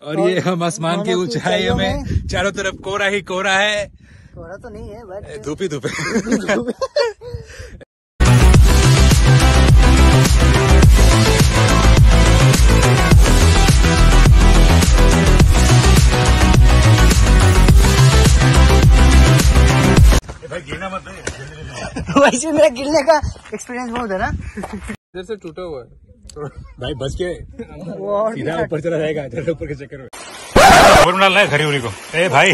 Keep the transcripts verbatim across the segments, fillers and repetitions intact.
और ये हम आसमान की ऊंचाई में चारों तरफ कोहरा ही कोहरा है। कोहरा तो नहीं है बट धूप ही धूप है। भाई गिरना मत वैसे मेरा गिरने का एक्सपीरियंस बहुत है ना। इधर से टूटा हुआ है भाई, बच के सीधा ऊपर चला जाएगा ऊपर के चक्कर में। और डालना है खरी उरी को। ए भाई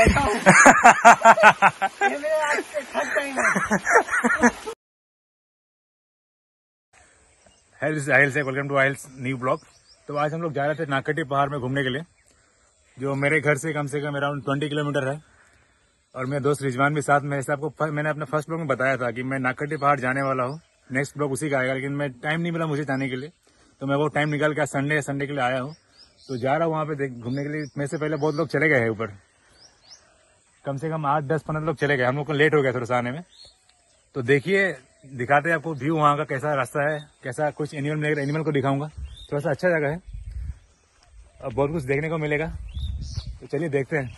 हेल्स आइल्स वेलकम टू आइल्स न्यू ब्लॉग। तो आज हम लोग जा रहे थे नाकटी पहाड़ में घूमने के लिए, जो मेरे घर से कम से कम अराउंड ट्वेंटी किलोमीटर है। और मेरे दोस्त रिजवान भी साथ में। ऐसे आपको मैंने अपने फर्स्ट ब्लॉग में बताया था कि मैं नाकटी पहाड़ जाने वाला हूँ, नेक्स्ट ब्लॉग उसी का आएगा, लेकिन मैं टाइम नहीं मिला मुझे जाने के लिए, तो मैं वो टाइम निकाल के संडे संडे के लिए आया हूँ। तो जा रहा हूँ वहाँ पे घूमने के लिए। मेरे से पहले बहुत लोग चले गए हैं ऊपर, कम से कम आठ दस पंद्रह लोग चले गए, हम लोग को लेट हो गया थोड़ा सा आने में। तो देखिए, दिखाते हैं आपको व्यू वहाँ का, कैसा रास्ता है, कैसा कुछ एनिमल मिलेगा, एनिमल को दिखाऊंगा। थोड़ा सा अच्छा जगह है और बहुत कुछ देखने को मिलेगा, तो चलिए देखते हैं।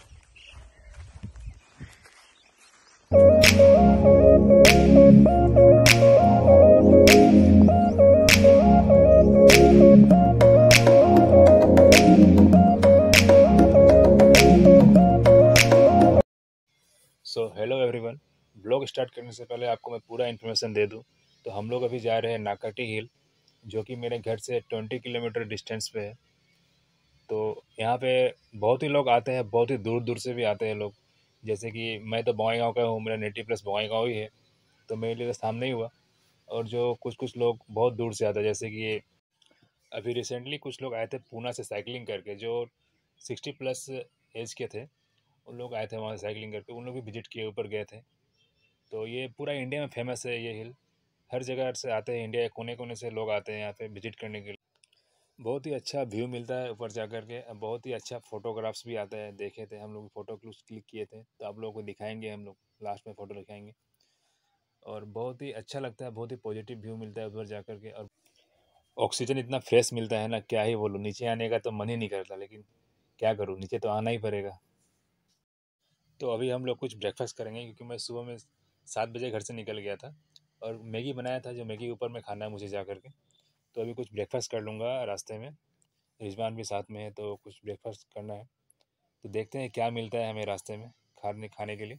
So hello everyone, blog start करने से पहले आपको मैं पूरा इन्फॉर्मेशन दे दूं। तो हम लोग अभी जा रहे हैं नाकटी हिल, जो कि मेरे घर से ट्वेंटी किलोमीटर डिस्टेंस पे है। तो यहाँ पे बहुत ही लोग आते हैं, बहुत ही दूर दूर से भी आते हैं लोग। जैसे कि मैं तो बंगाईगांव का हूँ, मेरा नेटिव प्लेस बंगाईगांव ही है, तो मेरे लिए तो सामने ही हुआ। और जो कुछ कुछ लोग बहुत दूर से आते हैं, जैसे कि अभी रिसेंटली कुछ लोग आए थे पूना से साइकिलिंग करके, जो सिक्सटी प्लस एज के थे, उन लोग आए थे वहाँ से साइकिलिंग करके, उन लोग भी विजिट किए, ऊपर गए थे। तो ये पूरा इंडिया में फेमस है ये हिल, हर जगह से आते हैं, इंडिया के कोने कोने से लोग आते हैं यहाँ पे विजिट करने के लिए। बहुत ही अच्छा व्यू मिलता है ऊपर जा कर के, बहुत ही अच्छा फोटोग्राफ्स भी आते हैं। देखे थे हम लोग, फ़ोटो क्लिक किए थे, तो आप लोगों को दिखाएंगे, हम लोग लास्ट में फ़ोटो दिखाएंगे। और बहुत ही अच्छा लगता है, बहुत ही पॉजिटिव व्यू मिलता है ऊपर जा कर के। और ऑक्सीजन इतना फ्रेश मिलता है ना, क्या ही बोलूँ। नीचे आने का तो मन ही नहीं करता, लेकिन क्या करूँ, नीचे तो आना ही पड़ेगा। तो अभी हम लोग कुछ ब्रेकफास्ट करेंगे, क्योंकि मैं सुबह में सात बजे घर से निकल गया था और मैगी बनाया था, जो मैगी ऊपर में खाना है मुझे जा कर के। तो अभी कुछ ब्रेकफास्ट कर लूँगा रास्ते में, रिजवान भी साथ में है, तो कुछ ब्रेकफास्ट करना है। तो देखते हैं क्या मिलता है हमें रास्ते में खाने खाने के लिए।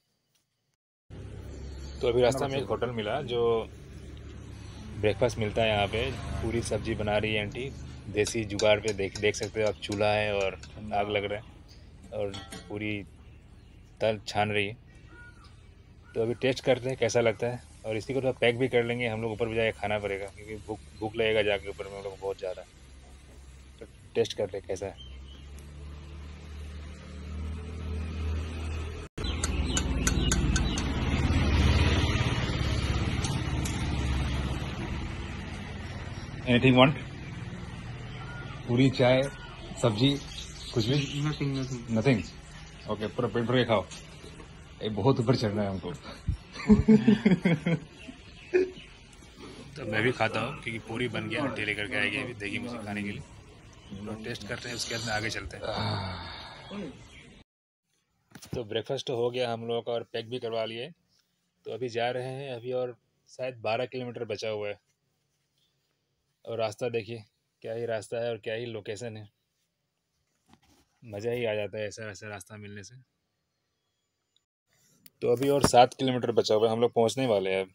तो अभी रास्ते में एक होटल मिला, जो ब्रेकफास्ट मिलता है यहाँ पे। पूरी सब्जी बना रही है आंटी, देसी जुगाड़ पे, देख देख सकते हो आप, चूल्हा है और आग लग रहा है और पूरी तल छान रही है। तो अभी टेस्ट करते हैं कैसा लगता है, और इसी को थोड़ा पैक भी कर लेंगे। हम लोग ऊपर भी जाके खाना पड़ेगा, क्योंकि भूख भूख लगेगा जाके ऊपर में हम लोग बहुत ज़्यादा। तो टेस्ट करते हैं कैसा है। Anything want? पूरी, चाय, सब्जी, कुछ भी? नथिंग नथिंग नथिंग ओके, पूरा पेट भर के खाओ। ये बहुत ऊपर चढ़ना है हमको। तो मैं भी खाता हूँ, क्योंकि पूरी बन गया, आंटी लेकर के आएगी अभी, देगी मुझे खाने के लिए। तो टेस्ट करते हैं, उसके बाद में आगे चलते हैं। तो ब्रेकफास्ट हो गया हम लोगों का और पैक भी करवा लिए। तो अभी जा रहे हैं, अभी और शायद बारह किलोमीटर बचा हुआ है। और रास्ता देखिए, क्या ही रास्ता है और क्या ही लोकेशन है। मज़ा ही आ जाता है ऐसा ऐसा रास्ता मिलने से। तो अभी और सात किलोमीटर बचा हुआ है, हम लोग पहुंचने वाले हैं अब।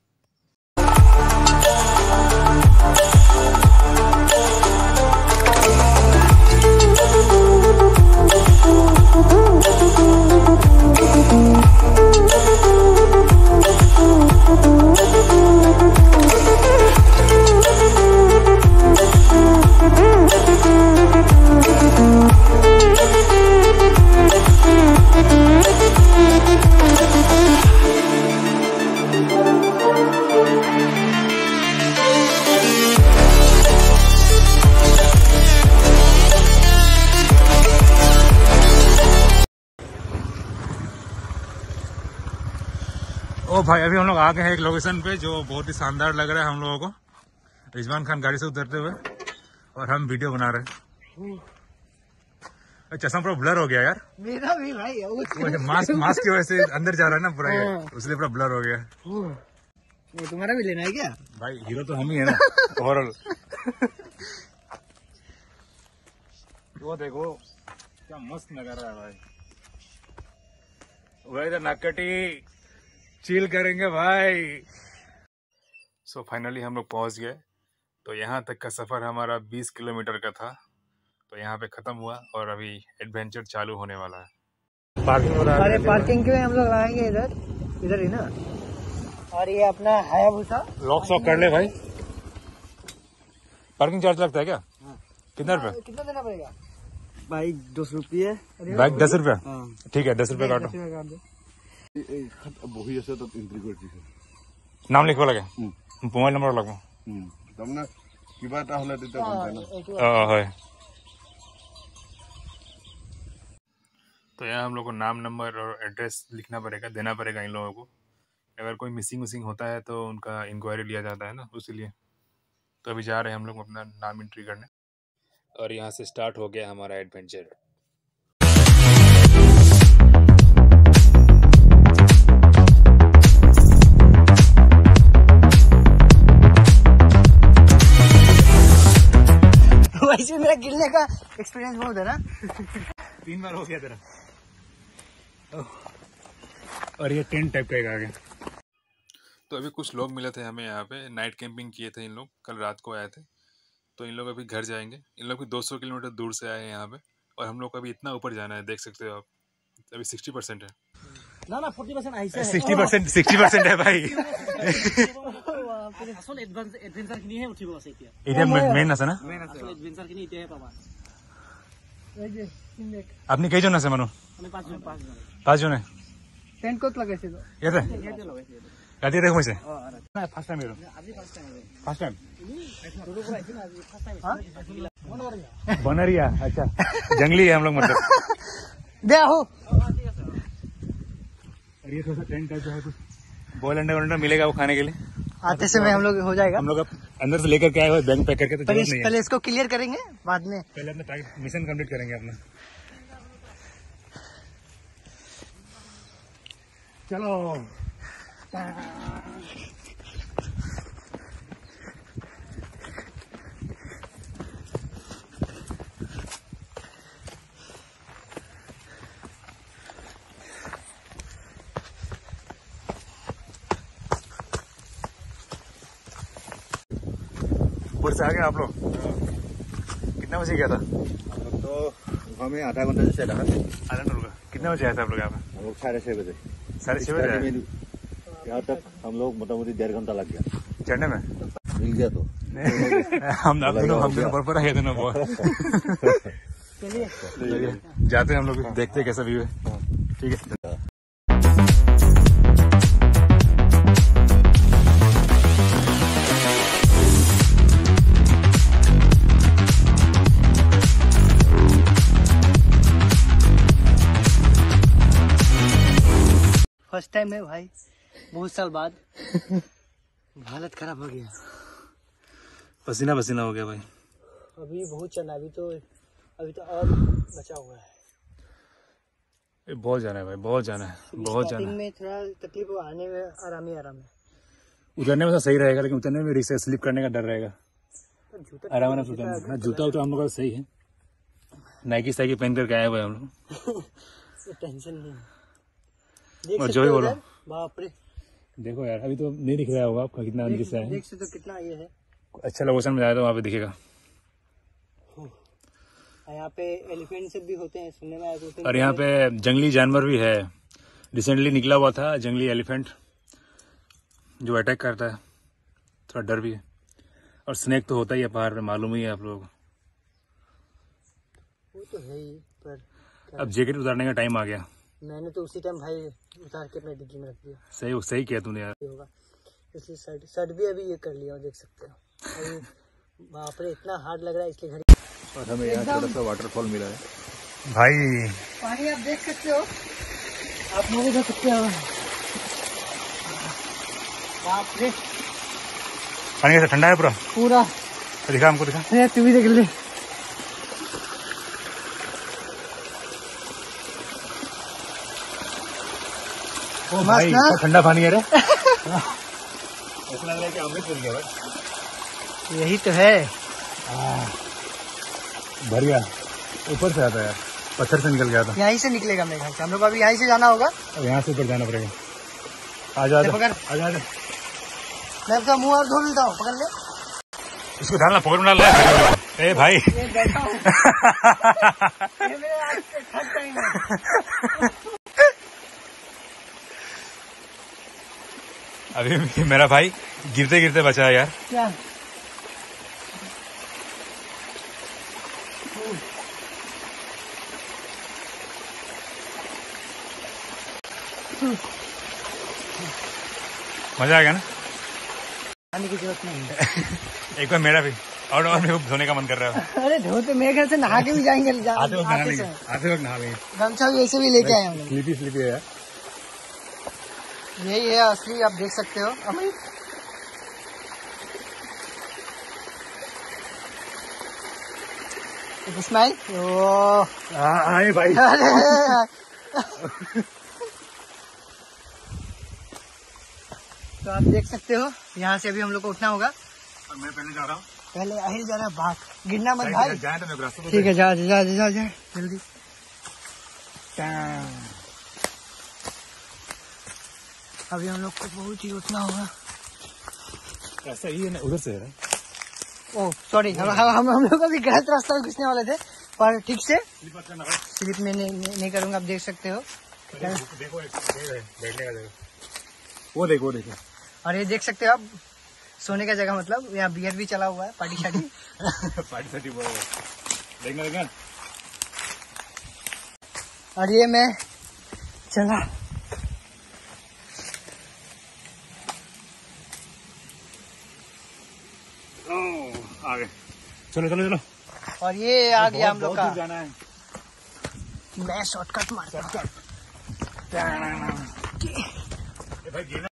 ओ भाई, अभी हम लोग आ गए हैं एक लोकेशन पे, जो बहुत ही शानदार लग रहा है हम लोगों को। रिजवान खान गाड़ी से उतरते हुए और हम वीडियो बना रहे हैं। चश्मा पूरा ब्लर हो गया यार। मेरा भी भाई मास्क मास्क की वजह से अंदर जा रहा है ना पूरा, इसलिए पूरा ब्लर हो गया। वो तुम्हारा भी लेना है क्या भाई? हीरो तो हम ही है ना ओवरऑल। वो देखो क्या मस्त नजारा है भाई। वो इधर नाकटी चिल करेंगे भाई। सो so, फाइनली हम लोग पहुंच गए। तो यहाँ तक का सफर हमारा बीस किलोमीटर का था, तो यहाँ पे खत्म हुआ और अभी एडवेंचर चालू होने वाला है। पार्किंग वाला अरे पार्किंग के लिए हम लोग आएंगे इधर इधर ही ना। और ये अपना हायाबुसा लॉक शॉक कर ले भाई। पार्किंग चार्ज लगता है क्या? हाँ। कितना रुपया? कितना देना पड़ेगा भाई? दस रुपये बाइक दस रुपया? ठीक है, दस रुपये काटो। नाम लिखवा लगे, मोबाइल नंबर लगवा। तो यहाँ हम लोग को नाम, नंबर और एड्रेस लिखना पड़ेगा, देना पड़ेगा इन लोगों को। अगर कोई मिसिंग विसिंग होता है तो उनका इंक्वायरी लिया जाता है ना, उसीलिए। तो अभी जा रहे हैं हम लोग अपना नाम एंट्री करने, और यहाँ से स्टार्ट हो गया हमारा एडवेंचर। वैसे मेरा गिरने का एक्सपीरियंस बहुत है ना। तीन बार हो गया तेरा। और ये टेंट टाइप का एक आ गया। तो अभी कुछ लोग मिले थे हमें यहाँ पे, नाइट कैंपिंग किए थे इन लोग, कल रात को आए थे। तो इन लोग अभी घर जाएंगे। इन लोग भी दो सौ किलोमीटर दूर से आए हैं यहाँ पे, और हम लोग को अभी इतना ऊपर जाना है, देख सकते हो आप। अभी साठ परसेंट है ना ना चालीस परसेंट ऐसा है। साठ परसेंट साठ परसेंट है भाई। আসল এডভেঞ্চাৰ খিনিহে উঠিব আছে এতিয়া। এতিয়া মেইন আছে না? আসল এডভেঞ্চাৰ খিনি এতিয়াহে পাবা। আপনি কেইজন আছে মানুহ? আমি পাঁচজন পাঁচজন পাঁচজনে। টেন্ট ক'ত লগাইছিল? ইয়াতে ইয়াতে লগাইছিল। ৰাতি ইয়াতে সোমাইছে? অ নাই, ফাৰ্ষ্ট টাইম এৰো। আজি ফাৰ্ষ্ট টাইম ফাৰ্ষ্ট টাইম দুটো পৰা আহিছিল, আজি ফাৰ্ষ্ট টাইম বনৰিয়া। बनरिया, अच्छा जंगली है हम लोग मतलब। दे हो। और ये थोड़ा सा टेंट टाइप है, कुछ बॉयल अंडा वंडा मिलेगा वो खाने के लिए। आते समय हम लोग हो जाएगा। हम लोग अब अंदर से लेकर के आए हुए, बैंक पैक करके, तो पहले, नहीं पहले इसको क्लियर करेंगे, बाद में पहले अपना मिशन कंप्लीट करेंगे अपना। चलो ऊपर से आ गए आप लोग? कितना बजे गया था? तो हमें आधा घंटा से रहा। आधा घंटा। कितना बजे आया था आप लोग यहाँ पे? हम लोग साढ़े छह बजे। साढ़े छह बजे यहाँ तक हम लोग मोटामोटी डेढ़ घंटा लग गया चढ़ने में। मिल गया तो हम आप दोनों हम दोनों पर पर आए दोनों बहुत। चलिए जाते हैं हम लोग, देखते हैं कैसा व्यू है। ठीक है। फर्स्ट टाइम है भाई, बहुत साल बाद। हालत खराब हो गया, पसीना पसीना हो गया भाई। अभी बहुत चलना, अभी तो अभी तो और बचा हुआ है। बहुत जाना है भाई, बहुत जाना है, बहुत जाना है। में थोड़ा तकलीफ हो, आने में आराम ही आराम है। उतरने में तो सही रहेगा, लेकिन उतरने में रिस्क, स्लिप करने का डर रहेगा। आराम आराम से उतरना। जूता उतना हम लोग का सही है, नाइकी साइकी पहन करके आए हुए हम लोग। टेंशन नहीं। और जो भी बोलो, बाप रे देखो यार, अभी तो नहीं दिख रहा होगा आपका कितना अंदर से है। देख सकते हो कितना ये है। अच्छा लोकेशन में जाए तो वहाँ पे दिखेगा। यहाँ पे एलिफेंट सब भी होते हैं, सुनने में आया तो। और यहाँ पे जंगली जानवर भी है, रिसेंटली निकला हुआ था जंगली एलिफेंट जो अटैक करता है, थोड़ा डर भी है। और स्नेक तो होता ही है पहाड़ पे, मालूम ही है आप लोगों को। वो तो है ही, पर अब जैकेट उतारने का टाइम आ गया। मैंने तो उसी टाइम भाई उतार के अपने डिग्गी में रख दिया। सही सही किया तूने यार। होगा इसलिए शर्ट शर्ट भी अभी ये कर लिया, देख सकते हो। अभी बाप रे इतना हार्ड लग रहा है इसलिए घर। और हमें यहाँ छोटा सा वाटरफॉल मिला है भाई। पानी आप देख सकते हो, आप लोग देख सकते हो। बाप रे पानी कैसा ठंडा है पूरा? पूरा दिखा हमको, दिखा। तू भी देख ले। ओ भाई ना? ठंडा पानी है रे। ऐसा लग रहा है कि अमृत मिल गया भाई। यही तो है। भर गया, ऊपर से आता यार, पत्थर से निकल गया था। यहीं से निकलेगा मेरे ख्याल से, हम लोग अभी यहीं से जाना होगा। अब यहाँ से ऊपर जाना पड़ेगा। आ जा, पकड़, आ जा। मैं अपना मुंह और धो लेता हूँ, पकड़ ले। इसको डालना, पकड़ में डालना। ए भाई ये बैठा हूँ। ये मेरा आज थर्ड टाइम है। अभी मेरा भाई गिरते गिरते बचा है यार। क्या? मजा आ गया ना? आने की जरूरत नहीं है। एक बार मेरा भी, और और मेरे को धोने का मन कर रहा है। अरे धोते मेरे घर से नहा के भी जाएंगे। जा, आते वक्त नहा आते लेंगे, समय। आते वक्त नहा लेंगे। गमछा भी ऐसे भी लेके आए हम लोग। स्लीपी स्लीपी है यार। यही है असली, आप देख सकते हो। अमित इस्माइल, ओ आए भाई। तो आप देख सकते हो, यहाँ से अभी हम लोग को उठना होगा। और मैं पहले जा रहा हूँ। पहले आहिर जा रहा है, भाग, गिरना मत भाई। जाए तो मेरे को रास्ते। ठीक है, जा जा जा जा, जा जल्दी। अभी हम लोग को बहुत ही उठना होगा। रास्ता ही है ना, उधर से है ना? ओह सॉरी, हम हम हम लोग अभी गलत रास्ता में घुसने वाले थे, पर ठीक से स्लिप में नहीं, नहीं, नहीं करूंगा। आप देख सकते हो। देखो बैठने का जगह, वो देखो, वो देखो। और ये देख सकते हो आप, सोने का जगह, मतलब यहाँ बियर भी चला हुआ है, पार्टी शादी। पार्टी शादी वो देखना देखना। और ये मैं चला। आ गए, चलो चलो चलो। और ये आ गया हम लोग का। जाना है। मैं शॉर्टकट मारता हूँ। भाई गिरना।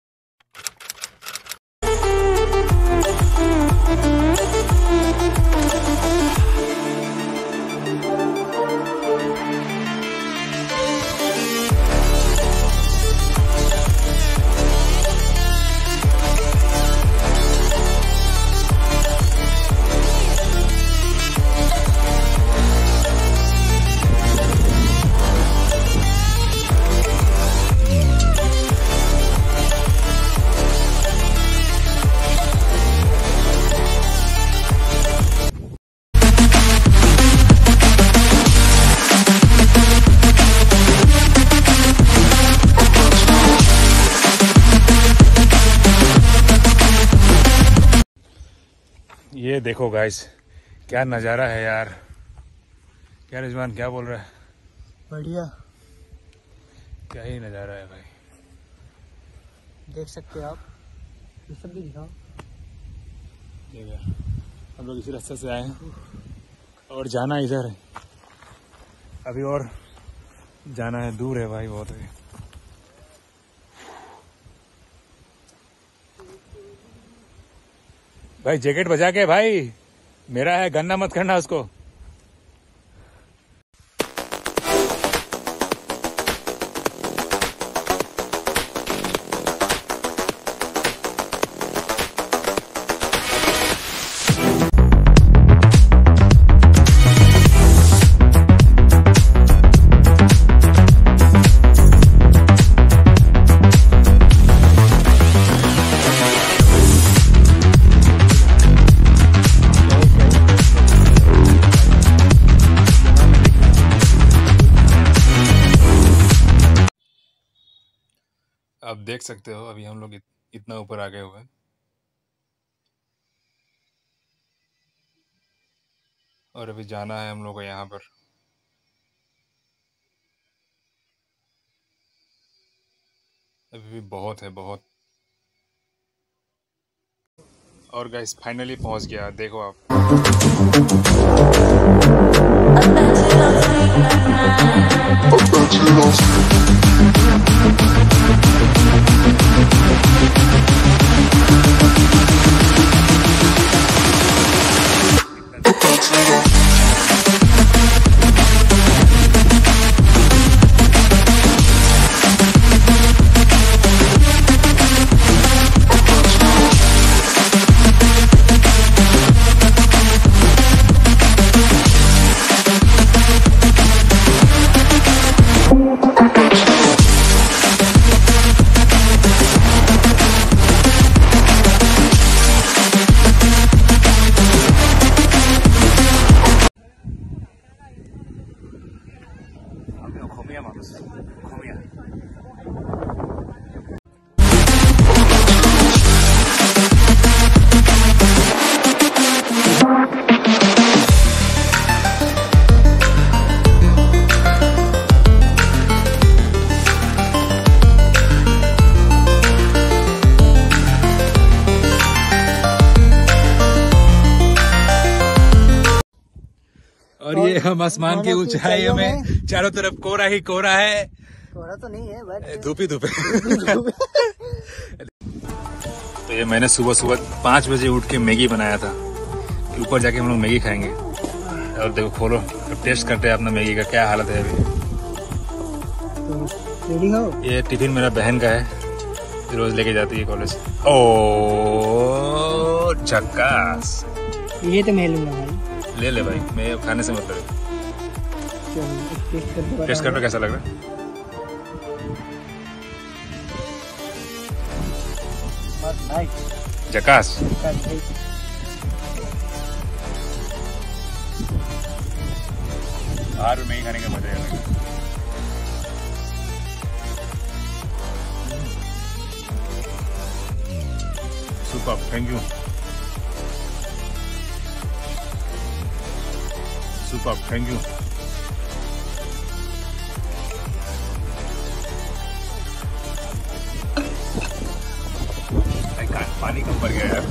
ये देखो गाइस, क्या नज़ारा है यार। क्या रिजवान, क्या बोल रहा है? बढ़िया, क्या ही नज़ारा है भाई। देख सकते हो आप। ये सब भी दिखाओ। देखिए, हम लोग इसी रास्ते से आए हैं और जाना इधर है। अभी और जाना है, दूर है भाई बहुत है। भाई जैकेट बजा के भाई, मेरा है, गन्ना मत करना उसको। आप देख सकते हो, अभी हम लोग इत, इतना ऊपर आ गए हुए हैं और अभी जाना है हम लोग को यहाँ पर। अभी भी बहुत है, बहुत। और गाइस फाइनली पहुंच गया, देखो आप। और ये हम आसमान की ऊंचाइयों में चारों तरफ कोहरा ही कोहरा है। कोहरा तो नहीं है बट धूप ही धूप है। तो ये मैंने सुबह सुबह पाँच बजे उठ के मैगी बनाया था कि ऊपर जाके हम लोग मैगी खाएंगे। और देखो खोलो, अब टेस्ट करते हैं अपना मैगी का क्या हालत है अभी। तो रेडी हो? ये टिफिन मेरा बहन का है, रोज लेके जाती है कॉलेज। ओ झक्कास, ये तो मैं लूंगा भाई। ले ले भाई, मैं खाने से मतलब है। टेस्ट कर टेस्ट कर, कैसा लग रहा है? झक्कास। बाहर में ही खाने का मजा है। Super, thank you. Super, thank you. पानी कम पड़ गया यार।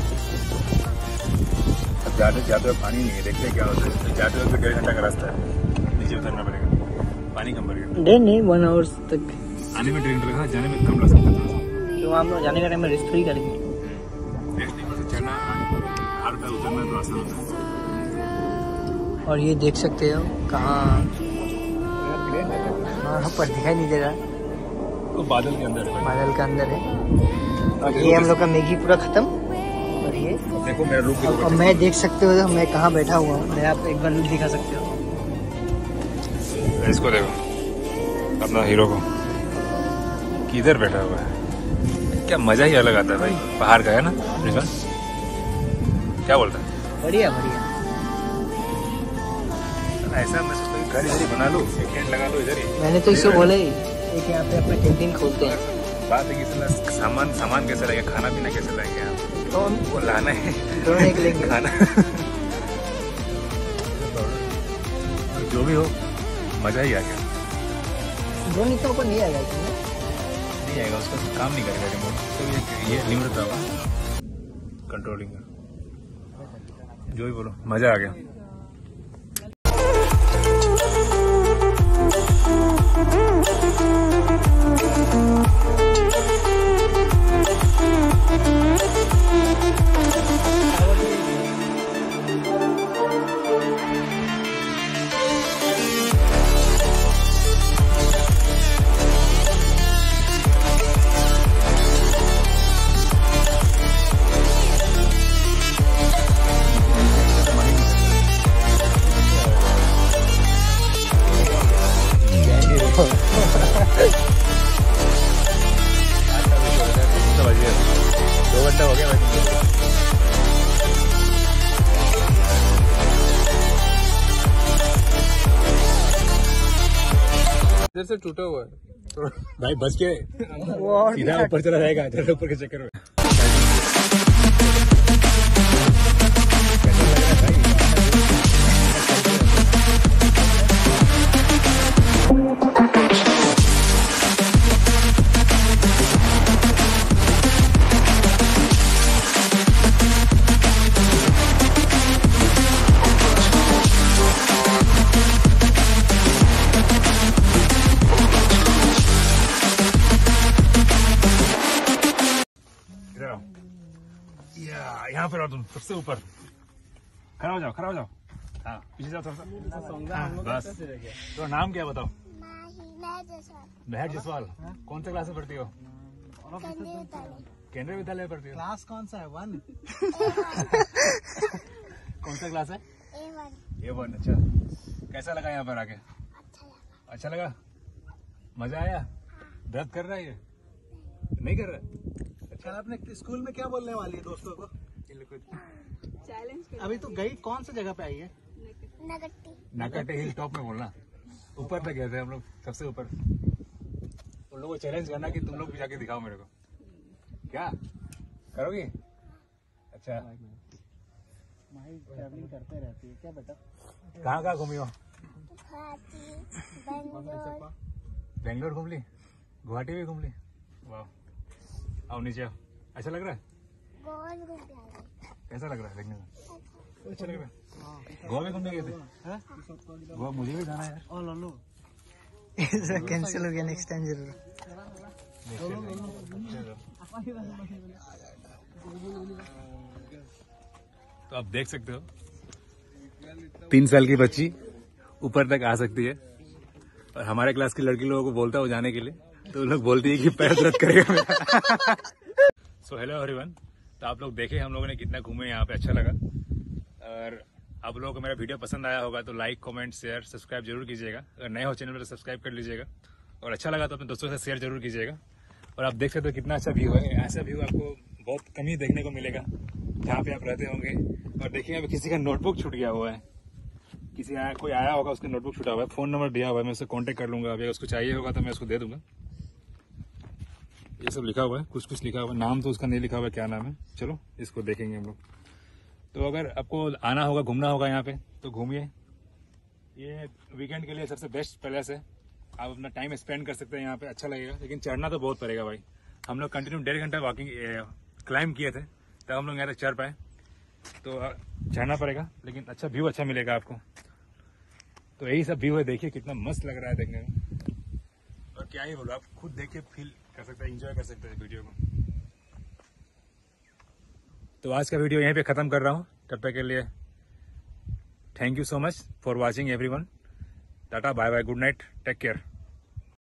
अब जाते जाते पानी नहीं है, देखते क्या होता है। जाते हुए डेढ़ घंटा का रास्ता है, नीचे उतरना पड़ेगा। पानी कम पड़ गया। डेढ़ नहीं, वन आवर्स तक आने में डेढ़ घंटा लगा, जाने में कम लग सकता था। तो हम लोग जाने का टाइम में रेस्ट फ्री करेंगे। रेस्ट नहीं, बस चढ़ना हर पे उतरना तो आसान होता है। और ये देख सकते हो कहाँ वहाँ पर दिखाई नहीं दे रहा, तो बादल के अंदर है। बादल का अंदर है। और ये हम लोग का मैगी पूरा खत्म। और ये देखो मेरा लुक, अब, अब मैं देख सकते हो मैं कहाँ बैठा हुआ हूँ। मैं आप एक बार लुक दिखा सकते हो। इसको देखो, अपना हीरो को किधर बैठा हुआ है। क्या मजा ही अलग आता है भाई, बाहर का है ना। क्या बोलता है? बढ़िया बढ़िया। ऐसा मैं सोचता हूँ घर इधर ही बना लो, एक टेंट लगा लो इधर ही। मैंने तो इसको बोला ही एक यहाँ पे अपना कैंटीन खोलते हैं। बात है कि सामान सामान कैसे लगेगा, खाना पीना कैसे लगेगा यहाँ, तो हम वो लाना है, दोनों एक लेंगे खाना। जो भी हो मजा ही आ गया। ड्रोन इतना ऊपर नहीं आएगा इसमें, नहीं आएगा, उसका काम नहीं करेगा रिमोट। तो ये ये लिमिट था कंट्रोलिंग का। जो भी बोलो, मजा आ गया। दो घंटा हो गया। इधर से टूटा हुआ है भाई, बच के सीधा ऊपर चला जाएगा, ऊपर के चक्कर में। यहाँ पर आओ तुम, सबसे ऊपर खड़ा हो जाओ, खड़ा हो जाओ। हाँ पीछे जाओ थोड़ा सा। बस, तो नाम क्या बताओ? महक जसवाल। कौन सा क्लास में पढ़ती हो? केंद्रीय विद्यालय में पढ़ती हो? क्लास कौन सा है? वन। कौन सा क्लास है? ए वन। ए वन, अच्छा। कैसा लगा यहाँ पर आके? अच्छा लगा? मजा आया? दर्द कर रहा है ये? नहीं कर रहा? अच्छा, अपने स्कूल में क्या बोलने वाली है दोस्तों को? चैलेंज। अभी तो गई कौन सी जगह पे आई है? नाकटी। नाकटी हिल टॉप में बोलना। ऊपर तक गए थे हम लोग, सबसे ऊपर। तुम लोग को चैलेंज करना कि तुम लोग भी जाके दिखाओ मेरे को। क्या करोगी? अच्छा, माही ट्रैवलिंग करते रहती है क्या बेटा? कहाँ कहाँ घूमी हो? बेंगलोर घूम ली, गुवाहाटी भी घूम ली। वाह, आओ नीचे आओ। अच्छा लग रहा है? कैसा लग रहा है देखने में? अच्छा लग रहा है। गोवा में घूमने गए थे? गोवा मुझे भी जाना है यार। ओ लोलो कैंसिल हो गया, नेक्स्ट टाइम जरूर। तो आप देख सकते हो तीन साल की बच्ची ऊपर तक आ सकती है, और हमारे क्लास की लड़की लोगों को बोलता हो जाने के लिए, तो लोग बोलती है कि पैर दर्द करेगा मेरा। सो हेलो एवरीवन, तो आप लोग देखे हम लोगों ने कितना घूमे यहाँ पे, अच्छा लगा। और आप लोगों को मेरा वीडियो पसंद आया होगा तो लाइक, कमेंट, शेयर, सब्सक्राइब जरूर कीजिएगा। अगर नए हो चैनल पर तो सब्सक्राइप कर लीजिएगा, और अच्छा लगा तो अपने दोस्तों से शेयर जरूर कीजिएगा। और आप देख सकते हो कितना अच्छा व्यू है। ऐसा व्यू आपको बहुत कम ही देखने को मिलेगा जहाँ पे आप रहते होंगे। और देखिए अभी किसी का नोटबुक छूट गया हुआ है, किसी आया कोई आया होगा, उसका नोटबुक छूटा हुआ है। फोन नंबर दिया हुआ है, मैं उससे कांटेक्ट कर लूंगा। अगर उसको चाहिए होगा तो मैं उसको दे दूंगा। ये सब लिखा हुआ है, कुछ कुछ लिखा हुआ है, नाम तो उसका नहीं लिखा हुआ है, क्या नाम है, चलो इसको देखेंगे हम लोग। तो अगर आपको आना होगा, घूमना होगा यहाँ पे तो घूमिए। ये वीकेंड के लिए सबसे बेस्ट प्लेस है, आप अपना टाइम स्पेंड कर सकते हैं यहाँ पे, अच्छा लगेगा। लेकिन चढ़ना तो बहुत पड़ेगा भाई। हम लोग कंटिन्यू डेढ़ घंटा वॉकिंग क्लाइंब किए थे, तब हम लोग यहाँ तक चढ़ पाए। तो चढ़ना पड़ेगा, लेकिन अच्छा व्यू अच्छा मिलेगा आपको। तो यही सब व्यू है, देखिए कितना मस्त लग रहा है देखने में। और क्या ही बोलो, आप खुद देख के फील कर सकते हैं, एंजॉय कर सकते हैं वीडियो को। तो आज का वीडियो यहीं पे खत्म कर रहा हूँ। तब तक के लिए thank you so much for watching everyone. Tata, bye bye, good night, take care.